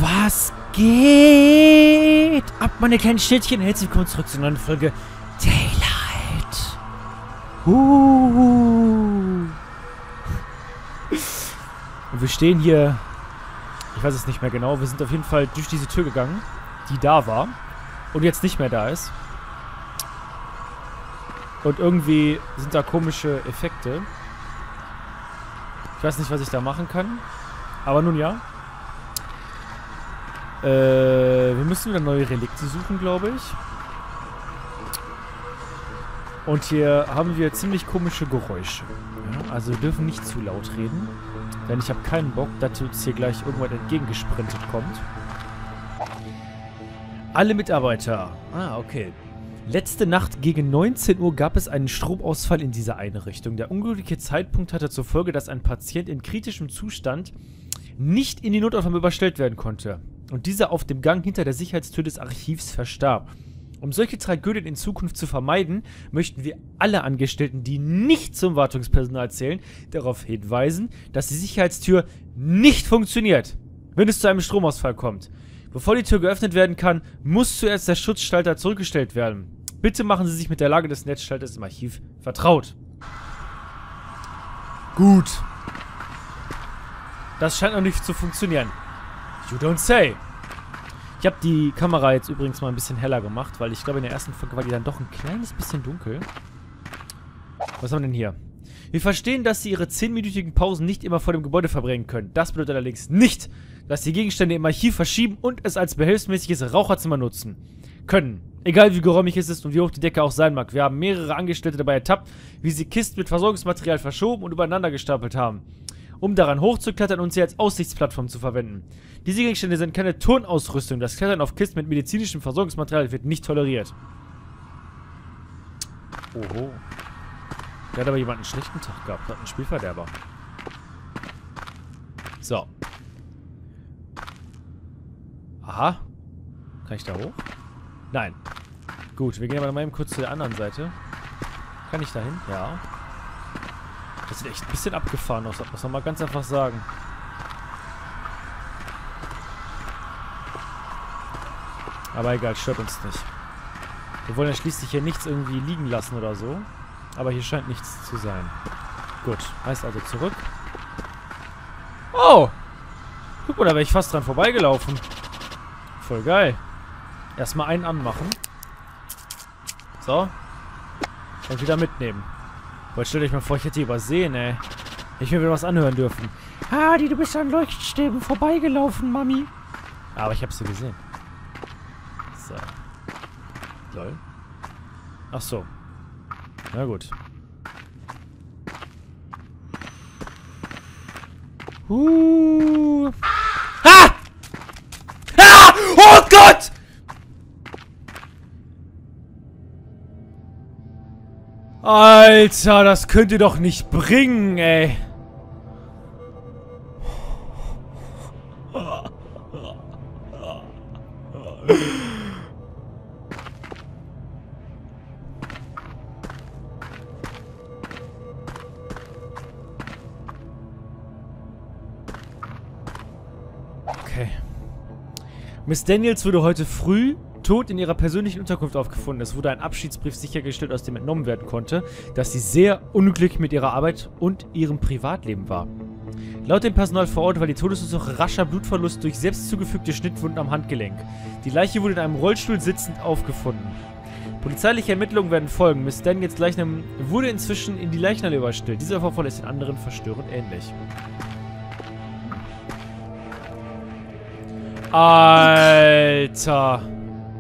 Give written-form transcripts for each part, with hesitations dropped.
Was geht? Ab, meine kleinen Schnittchen. Herzlich willkommen zurück zur neuen Folge Daylight. Und wir stehen hier, ich weiß es nicht mehr genau, wir sind auf jeden Fall durch diese Tür gegangen, die da war und jetzt nicht mehr da ist. Und irgendwie sind da komische Effekte. Ich weiß nicht, was ich da machen kann. Aber nun ja. Wir müssen wieder neue Relikte suchen, glaube ich. Und hier haben wir ziemlich komische Geräusche. Ja, also wir dürfen nicht zu laut reden. Denn ich habe keinen Bock, dass uns hier gleich irgendwann entgegengesprintet kommt. Alle Mitarbeiter. Ah, okay. Letzte Nacht gegen 19 Uhr gab es einen Stromausfall in dieser Einrichtung. Der ungültige Zeitpunkt hatte zur Folge, dass ein Patient in kritischem Zustand nicht in die Notaufnahme überstellt werden konnte. Und dieser auf dem Gang hinter der Sicherheitstür des Archivs verstarb. Um solche Tragödien in Zukunft zu vermeiden, möchten wir alle Angestellten, die nicht zum Wartungspersonal zählen, darauf hinweisen, dass die Sicherheitstür nicht funktioniert, wenn es zu einem Stromausfall kommt. Bevor die Tür geöffnet werden kann, muss zuerst der Schutzschalter zurückgestellt werden. Bitte machen Sie sich mit der Lage des Netzschalters im Archiv vertraut. Gut. Das scheint noch nicht zu funktionieren. You don't say. Ich habe die Kamera jetzt übrigens mal ein bisschen heller gemacht, weil ich glaube, in der ersten Folge war die dann doch ein kleines bisschen dunkel. Was haben wir denn hier? Wir verstehen, dass Sie Ihre 10-minütigen Pausen nicht immer vor dem Gebäude verbringen können. Das bedeutet allerdings nicht, dass Sie Gegenstände im Archiv verschieben und es als behelfsmäßiges Raucherzimmer nutzen können. Egal wie geräumig es ist und wie hoch die Decke auch sein mag. Wir haben mehrere Angestellte dabei ertappt, wie sie Kisten mit Versorgungsmaterial verschoben und übereinander gestapelt haben, um daran hochzuklettern und sie als Aussichtsplattform zu verwenden. Diese Gegenstände sind keine Turnausrüstung. Das Klettern auf Kisten mit medizinischem Versorgungsmaterial wird nicht toleriert. Oho. Da hat aber jemand einen schlechten Tag gehabt. Hat einen Spielverderber. So. Aha. Kann ich da hoch? Nein. Gut, wir gehen aber mal eben kurz zu der anderen Seite. Kann ich da hin? Ja. Das sieht echt ein bisschen abgefahren aus, muss man mal ganz einfach sagen. Aber egal, stört uns nicht. Wir wollen ja schließlich hier nichts irgendwie liegen lassen oder so. Aber hier scheint nichts zu sein. Gut, heißt also zurück. Oh! Guck mal, da wäre ich fast dran vorbeigelaufen. Voll geil. Erstmal einen anmachen. So. Und wieder mitnehmen. Boah, stellt euch mal vor, ich hätte die übersehen, ey. Hätte ich mir wieder was anhören dürfen. Hadi, du bist an Leuchtstäben vorbeigelaufen, Mami. Aber ich habe sie gesehen. So. Lol. Ach so. Na gut. Ha! Ha! Oh Gott! Alter, das könnt ihr doch nicht bringen, ey. Okay. Miss Daniels wurde heute früh tot in ihrer persönlichen Unterkunft aufgefunden. Es wurde ein Abschiedsbrief sichergestellt, aus dem entnommen werden konnte, dass sie sehr unglücklich mit ihrer Arbeit und ihrem Privatleben war. Laut dem Personal vor Ort war die Todesursache rascher Blutverlust durch selbst zugefügte Schnittwunden am Handgelenk. Die Leiche wurde in einem Rollstuhl sitzend aufgefunden. Polizeiliche Ermittlungen werden folgen. Miss Daniels Leichnam wurde inzwischen in die Leichnamhalle überstellt. Dieser Vorfall ist den anderen verstörend ähnlich. Alter.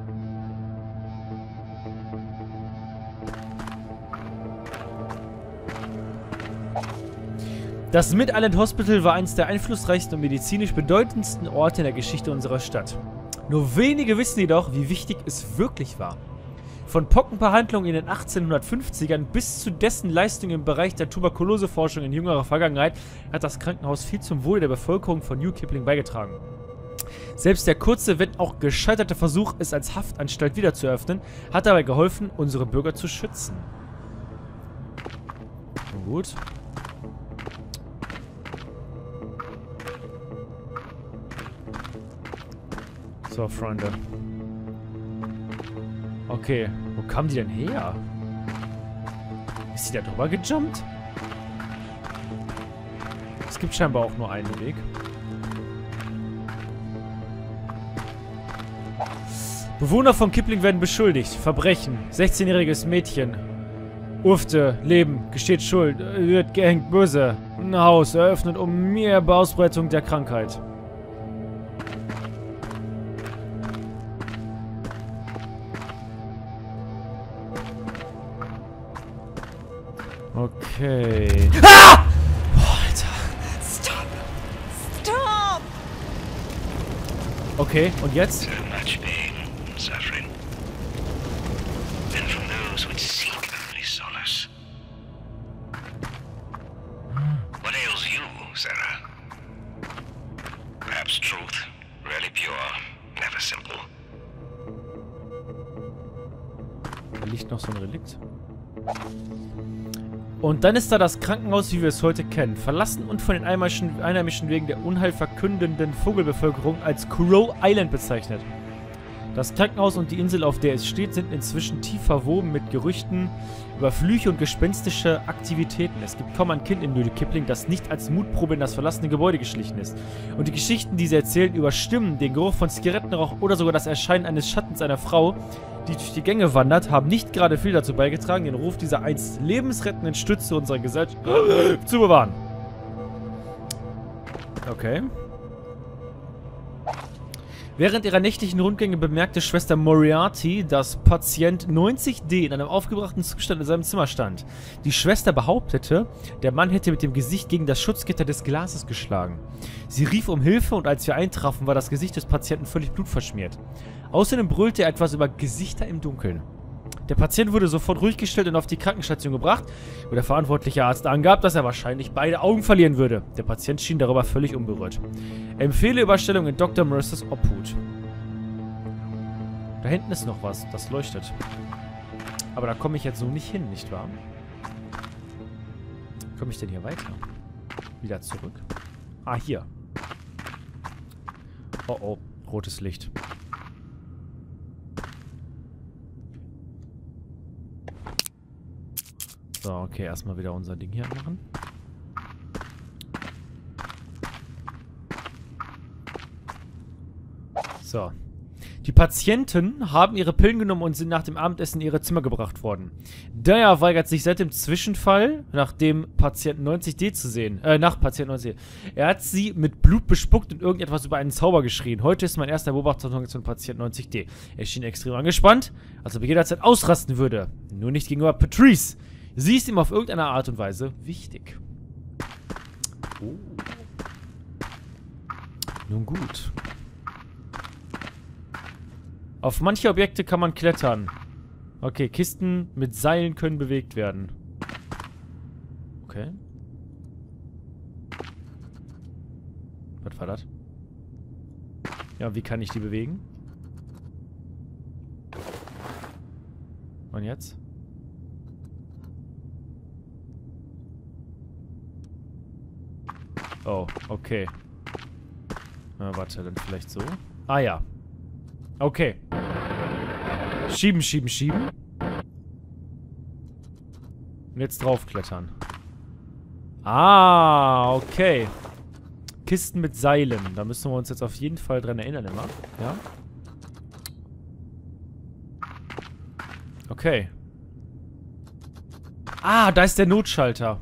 Das Mid-Island Hospital war eines der einflussreichsten und medizinisch bedeutendsten Orte in der Geschichte unserer Stadt. Nur wenige wissen jedoch, wie wichtig es wirklich war. Von Pockenbehandlung in den 1850ern bis zu dessen Leistungen im Bereich der Tuberkuloseforschung in jüngerer Vergangenheit hat das Krankenhaus viel zum Wohle der Bevölkerung von New Kipling beigetragen. Selbst der kurze, wenn auch gescheiterte Versuch, es als Haftanstalt wieder zu öffnen, hat dabei geholfen, unsere Bürger zu schützen. Gut. So, Freunde. Okay. Wo kamen die denn her? Ist sie da drüber gejumpt? Es gibt scheinbar auch nur einen Weg. Bewohner von Kipling werden beschuldigt. Verbrechen. 16-jähriges Mädchen. Urfte. Leben. Gesteht Schuld. Wird gehängt. Böse. Ein Haus. Eröffnet um mehr Ausbreitung der Krankheit. Okay. Ah! Boah, Alter. Stop! Stop! Okay, und jetzt? So much pain, suffering. And from those which seek only solace. What ails you, Sarah? Perhaps truth, really pure, never simple. Da liegt noch so ein Relikt. Und dann ist da das Krankenhaus, wie wir es heute kennen. Verlassen und von den Einheimischen wegen der unheilverkündenden Vogelbevölkerung als Crow Island bezeichnet. Das Krankenhaus und die Insel, auf der es steht, sind inzwischen tief verwoben mit Gerüchten über Flüche und gespenstische Aktivitäten. Es gibt kaum ein Kind in New Kipling, das nicht als Mutprobe in das verlassene Gebäude geschlichen ist. Und die Geschichten, die sie erzählen, überstimmen den Geruch von Zigarettenrauch oder sogar das Erscheinen eines Schattens einer Frau, die durch die Gänge wandert, haben nicht gerade viel dazu beigetragen, den Ruf dieser einst lebensrettenden Stütze unserer Gesellschaft zu bewahren. Okay. Während ihrer nächtlichen Rundgänge bemerkte Schwester Moriarty, dass Patient 90D in einem aufgebrachten Zustand in seinem Zimmer stand. Die Schwester behauptete, der Mann hätte mit dem Gesicht gegen das Schutzgitter des Glases geschlagen. Sie rief um Hilfe und als wir eintrafen, war das Gesicht des Patienten völlig blutverschmiert. Außerdem brüllte er etwas über Gesichter im Dunkeln. Der Patient wurde sofort ruhig gestellt und auf die Krankenstation gebracht, wo der verantwortliche Arzt angab, dass er wahrscheinlich beide Augen verlieren würde. Der Patient schien darüber völlig unberührt. Empfehle Überstellung in Dr. Mercers Obhut. Da hinten ist noch was, das leuchtet. Aber da komme ich jetzt so nicht hin, nicht wahr? Wie komme ich denn hier weiter? Wieder zurück. Ah, hier. Oh, oh. Rotes Licht. So, okay, erstmal wieder unser Ding hier machen. So. Die Patienten haben ihre Pillen genommen und sind nach dem Abendessen in ihre Zimmer gebracht worden. Dyer weigert sich seit dem Zwischenfall, nach dem Patienten 90D zu sehen. Nach Patienten 90D. Er hat sie mit Blut bespuckt und irgendetwas über einen Zauber geschrien. Heute ist mein erster Beobachtungsgang zum Patienten 90D. Er schien extrem angespannt, als ob er jederzeit ausrasten würde. Nur nicht gegenüber Patrice. Sie ist ihm auf irgendeine Art und Weise wichtig. Oh. Nun gut. Auf manche Objekte kann man klettern. Okay, Kisten mit Seilen können bewegt werden. Okay. Was war das? Ja, wie kann ich die bewegen? Und jetzt? Oh, okay. Na, warte, dann vielleicht so. Ah ja. Okay. Schieben, schieben, schieben. Und jetzt draufklettern. Ah, okay. Kisten mit Seilen. Da müssen wir uns jetzt auf jeden Fall dran erinnern immer. Ja. Okay. Ah, da ist der Notschalter.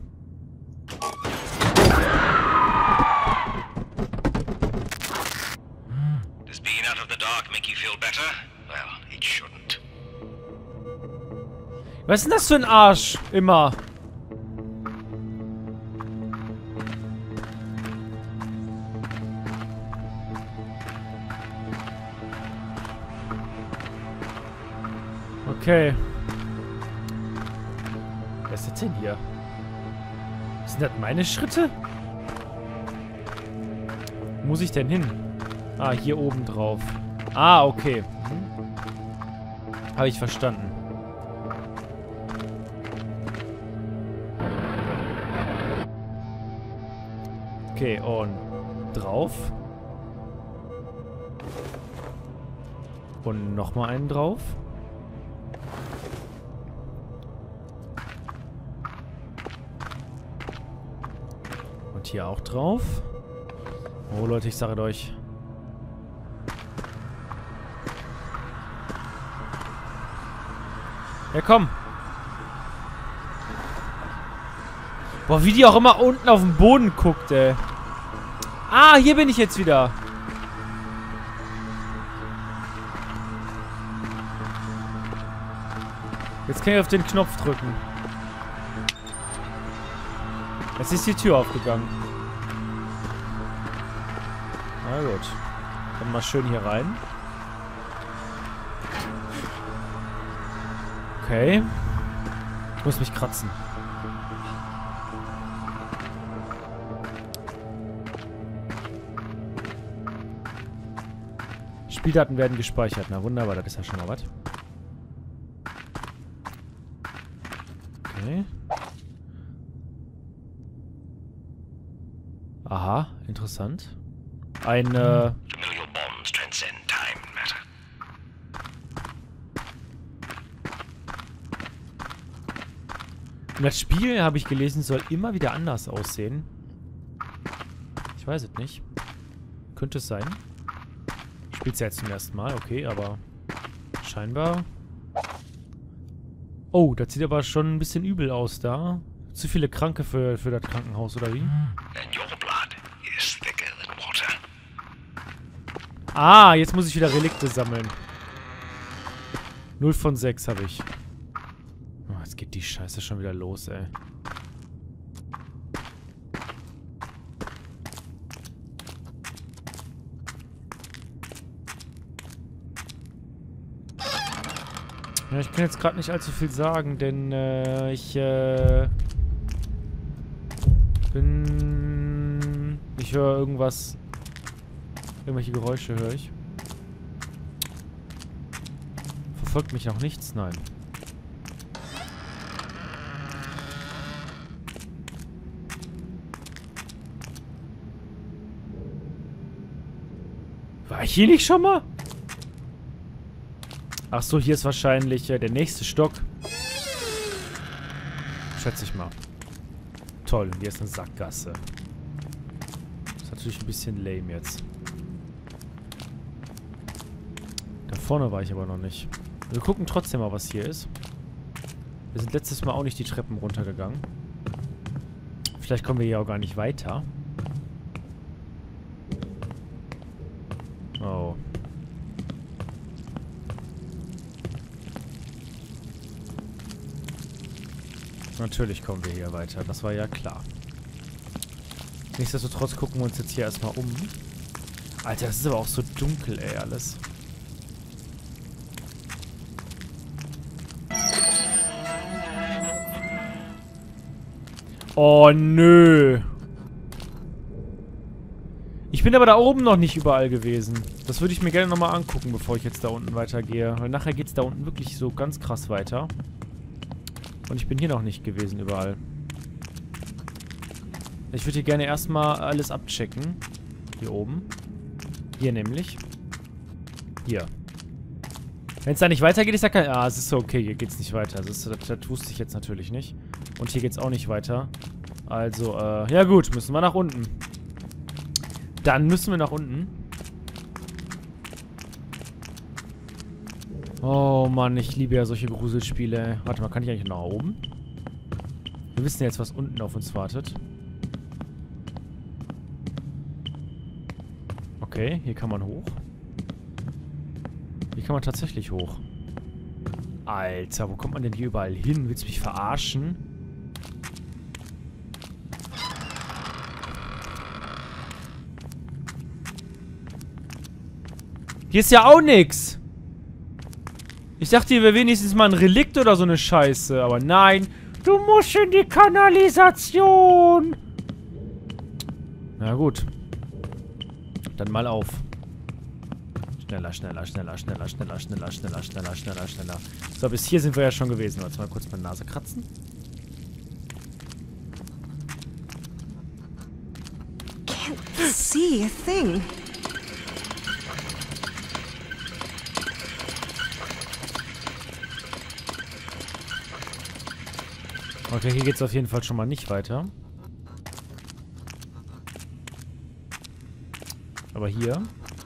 Does being out of the dark make you feel better? Well, it shouldn't. Was ist denn das für ein Arsch? Immer. Okay. Was ist das denn hier? Sind das meine Schritte? Wo muss ich denn hin? Ah, hier oben drauf. Ah, okay. Habe ich verstanden. Okay, und drauf. Und nochmal einen drauf. Und hier auch drauf. Oh Leute, ich sage euch. Ja, komm. Boah, wie die auch immer unten auf den Boden guckt, ey. Ah, hier bin ich jetzt wieder. Jetzt kann ich auf den Knopf drücken. Jetzt ist die Tür aufgegangen. Na gut. Dann mal schön hier rein. Okay. Ich muss mich kratzen. Spieldaten werden gespeichert. Na wunderbar, das ist ja schon mal was. Okay. Aha, interessant. Eine... Familial bonds transcend time and matter. Und das Spiel, habe ich gelesen, soll immer wieder anders aussehen. Ich weiß es nicht. Könnte es sein. Spielt es ja jetzt zum ersten Mal, okay, aber scheinbar... Oh, das sieht aber schon ein bisschen übel aus da. Zu viele Kranke für das Krankenhaus, oder wie? And your blood is thicker than water. Ah, jetzt muss ich wieder Relikte sammeln. 0 von 6 habe ich. Oh, jetzt geht die Scheiße schon wieder los, ey. Ja, ich kann jetzt gerade nicht allzu viel sagen, denn ich höre irgendwas. Irgendwelche Geräusche höre ich. Verfolgt mich noch nichts? Nein. War ich hier nicht schon mal? Ach so, hier ist wahrscheinlich der nächste Stock. Schätze ich mal. Toll, und hier ist eine Sackgasse. Das ist natürlich ein bisschen lame jetzt. Da vorne war ich aber noch nicht. Wir gucken trotzdem mal, was hier ist. Wir sind letztes Mal auch nicht die Treppen runtergegangen. Vielleicht kommen wir hier auch gar nicht weiter. Oh. Natürlich kommen wir hier weiter. Das war ja klar. Nichtsdestotrotz gucken wir uns jetzt hier erstmal um. Alter, das ist aber auch so dunkel, ey, alles. Oh, nö. Ich bin aber da oben noch nicht überall gewesen. Das würde ich mir gerne nochmal angucken, bevor ich jetzt da unten weitergehe. Weil nachher geht es da unten wirklich so ganz krass weiter. Und ich bin hier noch nicht gewesen überall. Ich würde hier gerne erstmal alles abchecken. Hier oben. Hier nämlich. Hier. Wenn es da nicht weitergeht, ist ja kein... Ah, es ist so okay, hier geht es nicht weiter. Das wusste ich jetzt natürlich nicht. Und hier geht es auch nicht weiter. Also, ja gut, müssen wir nach unten. Dann müssen wir nach unten. Oh Mann, ich liebe ja solche Gruselspiele. Warte mal, kann ich eigentlich nach oben? Wir wissen jetzt, was unten auf uns wartet. Okay, hier kann man hoch. Hier kann man tatsächlich hoch. Alter, wo kommt man denn hier überall hin? Willst du mich verarschen? Hier ist ja auch nix. Ich dachte, hier wäre wenigstens mal ein Relikt oder so eine Scheiße. Aber nein. Du musst in die Kanalisation. Na gut. Dann mal auf. Schneller, schneller, schneller, schneller, schneller, schneller, schneller, schneller, schneller, schneller. So, bis hier sind wir ja schon gewesen. Warte mal kurz meine Nase kratzen. Can't see a thing. Okay, hier geht's auf jeden Fall schon mal nicht weiter. Aber hier.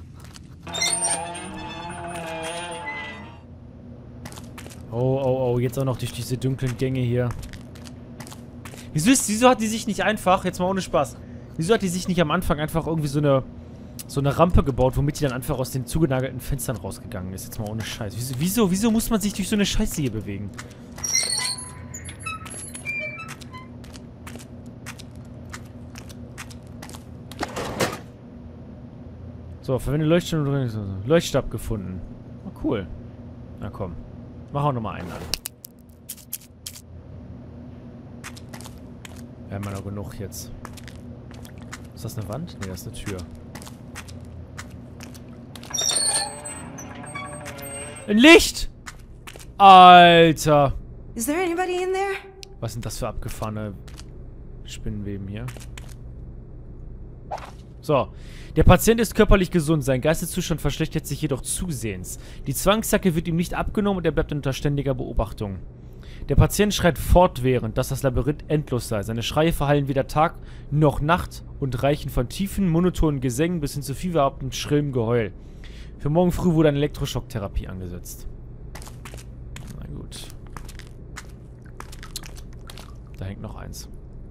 Oh, jetzt auch noch durch diese dunklen Gänge hier. Wieso hat die sich nicht einfach, jetzt mal ohne Spaß, wieso hat die sich nicht am Anfang einfach irgendwie so eine Rampe gebaut, womit die dann einfach aus den zugenagelten Fenstern rausgegangen ist? Jetzt mal ohne Scheiß. Wieso muss man sich durch so eine Scheiße hier bewegen? So, verwende Leuchtstab gefunden. Oh, cool. Na komm. Mach auch nochmal einen an. Wir haben ja noch genug jetzt. Ist das eine Wand? Ne, das ist eine Tür. Ein Licht! Alter! Is there anybody in there? Was sind das für abgefahrene Spinnenweben hier? So. Der Patient ist körperlich gesund, sein Geisteszustand verschlechtert sich jedoch zusehends. Die Zwangsjacke wird ihm nicht abgenommen und er bleibt unter ständiger Beobachtung. Der Patient schreit fortwährend, dass das Labyrinth endlos sei. Seine Schreie verhallen weder Tag noch Nacht und reichen von tiefen, monotonen Gesängen bis hin zu fieberhaftem, schrillem Geheul. Für morgen früh wurde eine Elektroschocktherapie angesetzt. Na gut. Da hängt noch eins.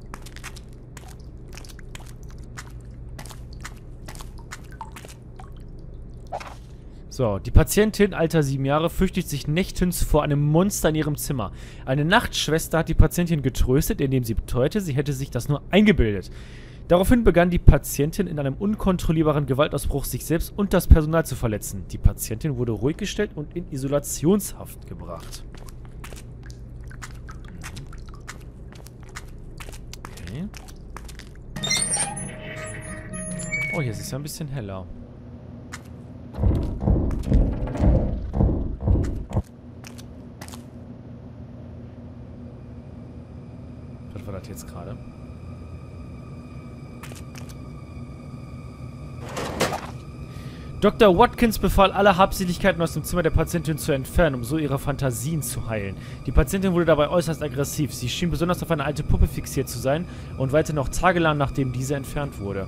So, die Patientin, Alter 7 Jahre, fürchtet sich nächtens vor einem Monster in ihrem Zimmer. Eine Nachtschwester hat die Patientin getröstet, indem sie beteuerte, sie hätte sich das nur eingebildet. Daraufhin begann die Patientin in einem unkontrollierbaren Gewaltausbruch sich selbst und das Personal zu verletzen. Die Patientin wurde ruhig gestellt und in Isolationshaft gebracht. Okay. Oh, hier ist es ja ein bisschen heller. Was war das jetzt gerade? Dr. Watkins befahl, alle Habseligkeiten aus dem Zimmer der Patientin zu entfernen, um so ihre Fantasien zu heilen. Die Patientin wurde dabei äußerst aggressiv. Sie schien besonders auf eine alte Puppe fixiert zu sein und weilte noch tagelang, nachdem diese entfernt wurde.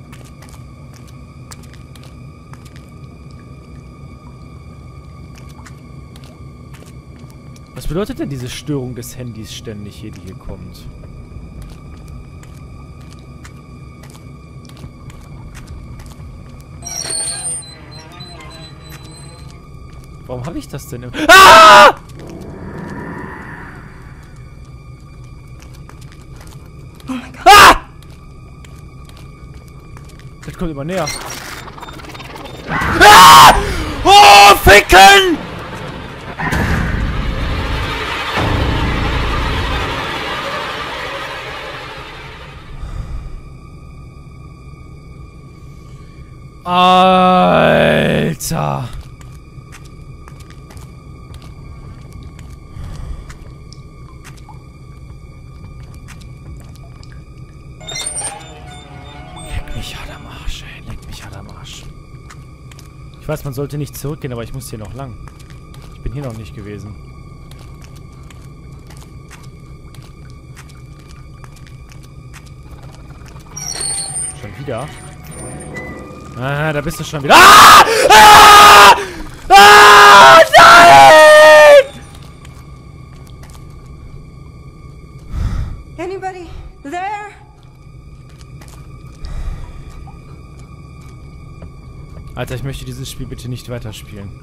Was bedeutet denn diese Störung des Handys ständig hier, die hier kommt? Warum habe ich das denn im... Ah! Oh my God. Ah! Das kommt immer näher. Ah! Oh, ficken! Alter! Leck mich hart am Arsch, ey. Leck mich hart am Arsch. Ich weiß, man sollte nicht zurückgehen, aber ich muss hier noch lang. Ich bin hier noch nicht gewesen. Schon wieder? Ah, da bist du schon wieder. Ah! Ah! Ah! Nein! Anybody there? Alter, ich möchte dieses Spiel bitte nicht weiterspielen.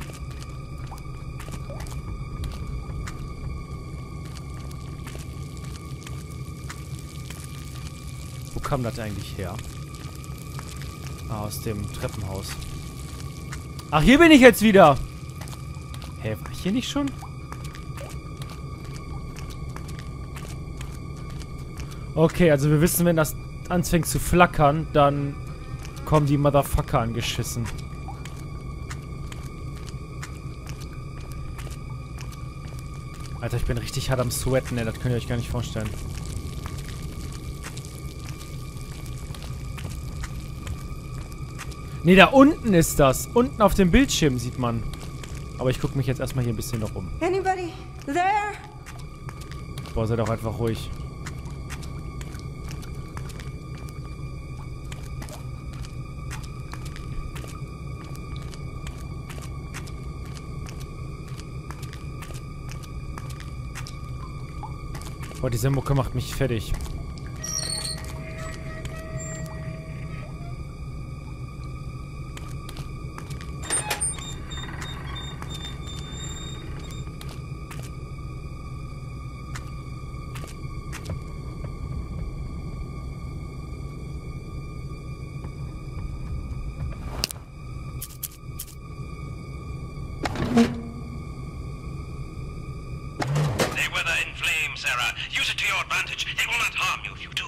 Wo kam das eigentlich her? Ah, aus dem Treppenhaus. Ach, hier bin ich jetzt wieder! Hä, war ich hier nicht schon? Okay, also wir wissen, wenn das anfängt zu flackern, dann kommen die Motherfucker angeschissen. Alter, ich bin richtig hart am Sweaten, ey. Das könnt ihr euch gar nicht vorstellen. Ne, da unten ist das. Unten auf dem Bildschirm sieht man. Aber ich gucke mich jetzt erstmal hier ein bisschen noch um. Anybody there? Boah, sei doch einfach ruhig. Boah, diese Mucke macht mich fertig. They wither in flame, Sarah. Use it to your advantage. They will not harm you if you do.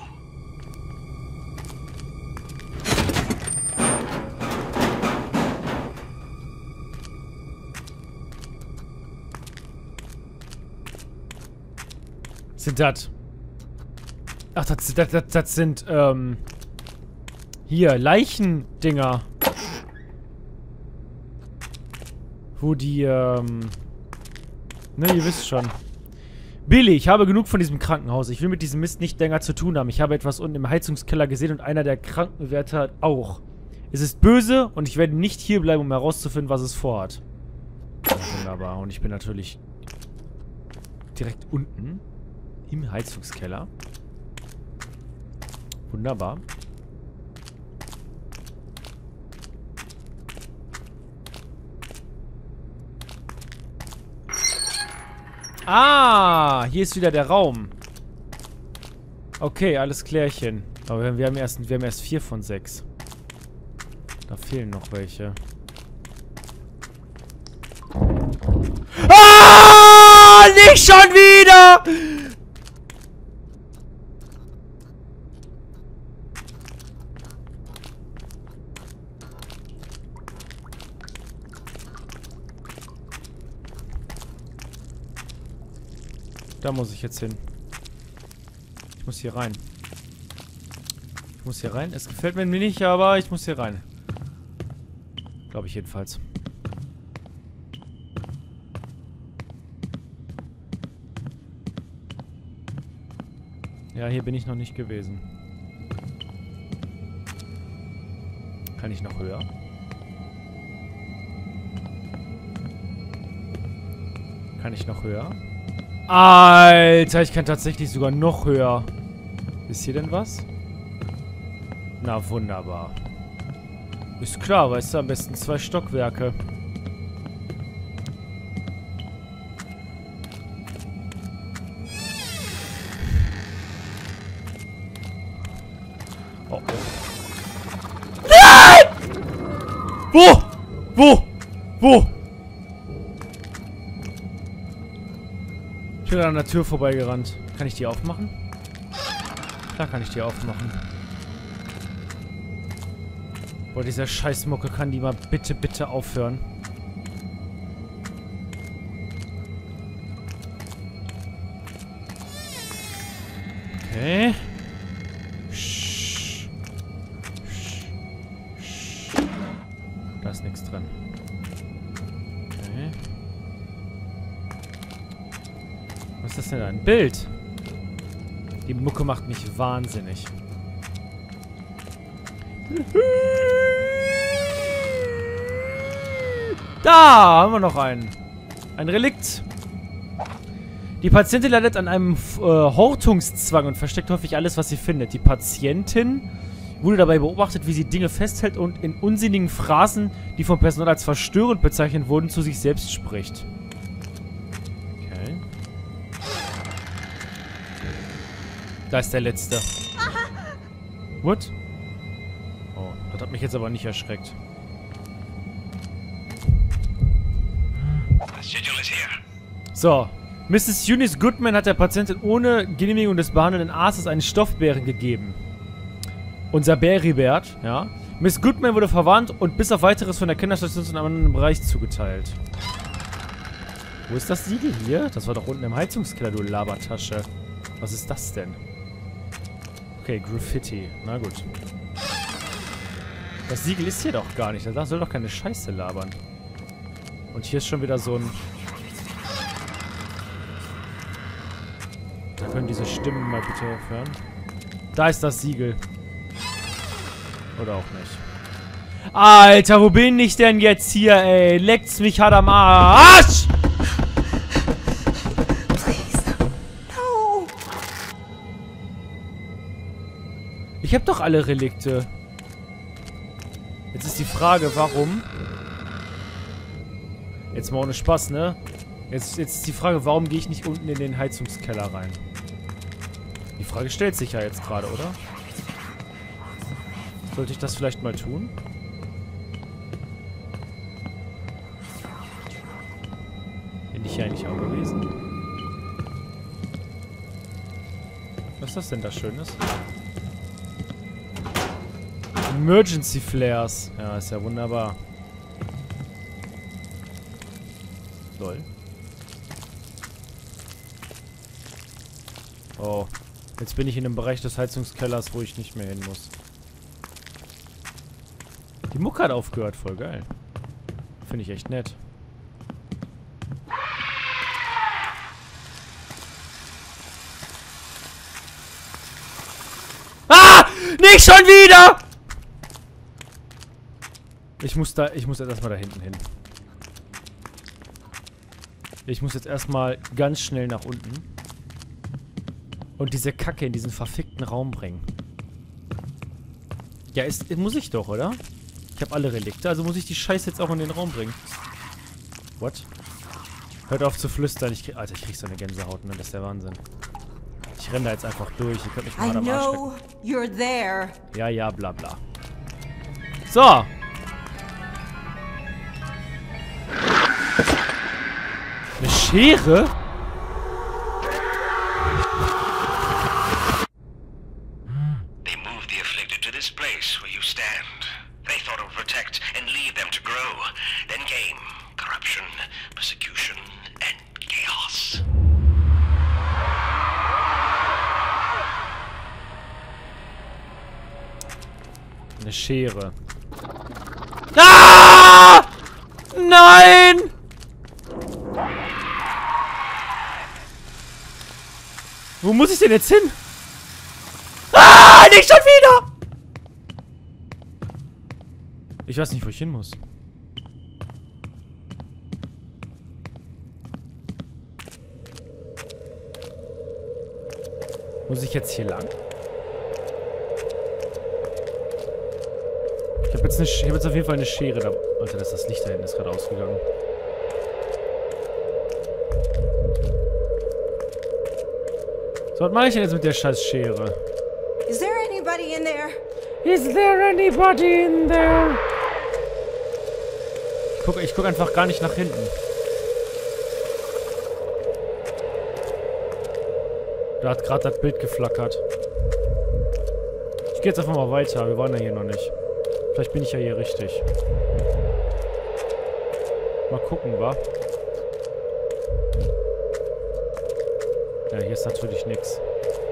Sind das? Ach, das sind, hier, Leichendinger. Wo die, ne, ihr wisst schon. Billy, ich habe genug von diesem Krankenhaus. Ich will mit diesem Mist nicht länger zu tun haben. Ich habe etwas unten im Heizungskeller gesehen und einer der Krankenwärter auch. Es ist böse und ich werde nicht hierbleiben, um herauszufinden, was es vorhat. Ja, wunderbar. Und ich bin natürlich direkt unten im Heizungskeller. Wunderbar. Ah, hier ist wieder der Raum. Okay, alles klärchen. Aber wir haben erst 4 von 6. Da fehlen noch welche. Ah, nicht schon wieder! Da muss ich jetzt hin. Ich muss hier rein. Ich muss hier rein. Es gefällt mir nicht, aber ich muss hier rein. Glaube ich jedenfalls. Ja, hier bin ich noch nicht gewesen. Kann ich noch höher? Kann ich noch höher? Alter, ich kann tatsächlich sogar noch höher. Ist hier denn was? Na, wunderbar. Ist klar, weißt du, am besten 2 Stockwerke. Oh, oh. Nein! Wo? Wo? Wo? Ich bin an der Tür vorbeigerannt. Kann ich die aufmachen? Klar kann ich die aufmachen. Boah, dieser Scheißmucke, kann die mal bitte, bitte aufhören. Okay. Da ist nichts drin. Okay. Was ist das denn? Ein Bild? Die Mucke macht mich wahnsinnig. Da haben wir noch einen. Ein Relikt. Die Patientin leidet an einem Hortungszwang und versteckt häufig alles, was sie findet. Die Patientin wurde dabei beobachtet, wie sie Dinge festhält und in unsinnigen Phrasen, die vom Personal als verstörend bezeichnet wurden, zu sich selbst spricht. Okay. Da ist der letzte. What? Oh, das hat mich jetzt aber nicht erschreckt. The sigil is here. So. Mrs. Eunice Goodman hat der Patientin ohne Genehmigung des behandelnden Arztes einen Stoffbären gegeben. Unser Beribert, ja. Miss Goodman wurde verwarnt und bis auf weiteres von der Kinderstation zu einem anderen Bereich zugeteilt. Wo ist das Siegel hier? Das war doch unten im Heizungskeller, du Labertasche. Was ist das denn? Okay, Graffiti. Na gut. Das Siegel ist hier doch gar nicht. Da soll doch keine Scheiße labern. Und hier ist schon wieder so ein... Stimmen mal bitte aufhören. Da ist das Siegel. Oder auch nicht. Alter, wo bin ich denn jetzt hier, ey? Leckt's mich hart am Arsch! Please. No. Ich hab doch alle Relikte. Jetzt ist die Frage, warum... Jetzt mal ohne Spaß, ne? Jetzt ist die Frage, warum gehe ich nicht unten in den Heizungskeller rein? Die Frage stellt sich ja jetzt gerade, oder? Sollte ich das vielleicht mal tun? Bin ich hier eigentlich auch gewesen? Was ist das denn da Schönes? Emergency Flares. Ja, ist ja wunderbar. Lol. Oh. Jetzt bin ich in einem Bereich des Heizungskellers, wo ich nicht mehr hin muss. Die Mucke hat aufgehört. Voll geil. Finde ich echt nett. Ah! Nicht schon wieder! Ich muss jetzt erstmal da hinten hin. Ich muss jetzt erstmal ganz schnell nach unten. Und diese Kacke in diesen verfickten Raum bringen. Ja, muss ich doch, oder? Ich habe alle Relikte, also muss ich die Scheiße jetzt auch in den Raum bringen. What? Hört auf zu flüstern. Alter, ich krieg so eine Gänsehaut, ne? Das ist der Wahnsinn. Ich renne da jetzt einfach durch. Ihr könnt mich mal I am Arsch know you're there. Ja, ja, bla bla. So! Eine Schere? They moved the afflicted to this place where you stand. They thought it would protect and lead them to grow. Then came corruption, persecution, and chaos. Eine Schere. Ah! Nein! Wo muss ich denn jetzt hin? Ah! Nicht schon wieder! Ich weiß nicht, wo ich hin muss. Muss ich jetzt hier lang? Ich habe jetzt auf jeden Fall eine Schere da. Alter, das Licht da hinten ist gerade ausgegangen. So, was mache ich denn jetzt mit der scheiß Schere? Is there anybody in there? Is there anybody in there? Ich guck einfach gar nicht nach hinten. Da hat gerade das Bild geflackert. Ich gehe jetzt einfach mal weiter. Wir waren ja hier noch nicht. Vielleicht bin ich ja hier richtig. Mal gucken, wa? Ja, hier ist natürlich nichts.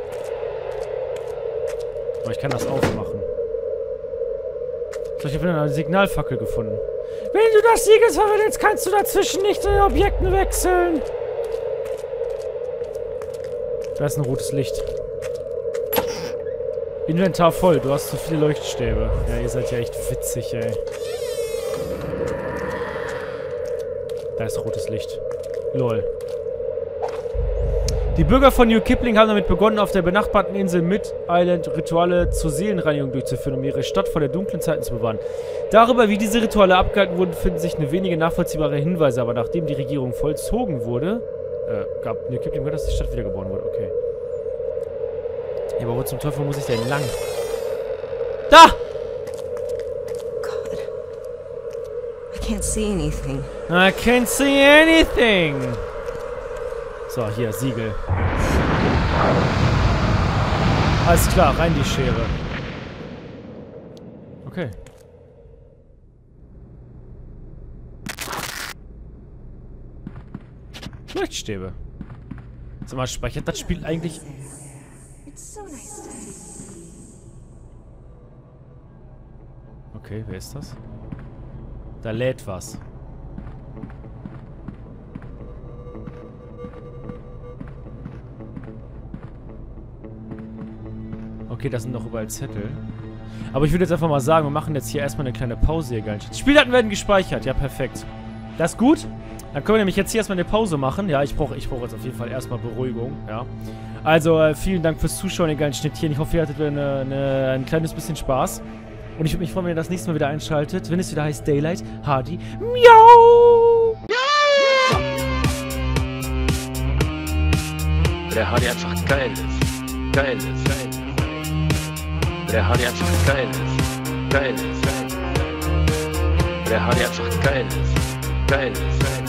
Aber ich kann das aufmachen. So, ich habe eine Signalfackel gefunden. Wenn du das Siegel verwendest, kannst du dazwischen nicht zu den Objekten wechseln. Da ist ein rotes Licht. Inventar voll, du hast zu viele Leuchtstäbe. Ja, ihr seid ja echt witzig, ey. Da ist rotes Licht. Lol. Die Bürger von New Kipling haben damit begonnen, auf der benachbarten Insel Mid Island Rituale zur Seelenreinigung durchzuführen, um ihre Stadt vor der dunklen Zeiten zu bewahren. Darüber, wie diese Rituale abgehalten wurden, finden sich nur wenige nachvollziehbare Hinweise, aber nachdem die Regierung vollzogen wurde, gab New Kipling, dass die Stadt wiedergeboren wurde, okay. Ja, aber wo zum Teufel muss ich denn lang? Da! God. I can't see anything. I can't see anything. So, hier, Siegel. Alles klar, rein die Schere. Okay. Leuchtstäbe. Sag mal, speichert das Spiel eigentlich... It's so nice to see. Okay, wer ist das? Da lädt was. Okay, das sind noch überall Zettel. Aber ich würde jetzt einfach mal sagen, wir machen jetzt hier erstmal eine kleine Pause, ihr geilen Shit. Spieldaten werden gespeichert. Ja, perfekt. Das ist gut. Dann können wir nämlich jetzt hier erstmal eine Pause machen. Ja, ich brauche jetzt auf jeden Fall erstmal Beruhigung. Ja. Also, vielen Dank fürs Zuschauen, ihr geilen Schnittchen. Ich hoffe, ihr hattet ein kleines bisschen Spaß. Und ich würde mich freuen, wenn ihr das nächste Mal wieder einschaltet, wenn es wieder heißt Daylight, Hardy, Miau! Der Hardy einfach geil ist. Geil ist. Der Hardy einfach geil ist. Geil ist. Der Hardy einfach geil ist. Geil ist.